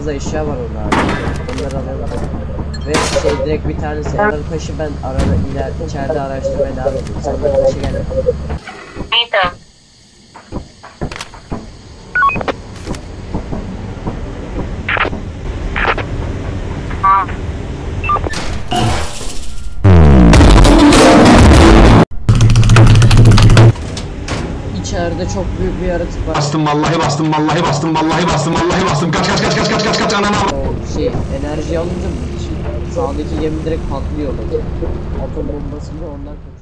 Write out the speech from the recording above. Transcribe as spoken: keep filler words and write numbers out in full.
fazla eşya var orada abi. Onları alalım. Ve şey direkt bir tanesi Ever taşı ben arada iler içeride araştırmaya devam ediyorum. Sen de taşı gel. İçeride çok büyük bir yaratık var. Bastım vallahi bastım vallahi bastım vallahi bastım vallahi bastım kaç kaç kaç kaç kaç kaç kaç anana. O şey enerji alınca sağdaki gemi direkt patlıyor. Atom bombasıyla ondan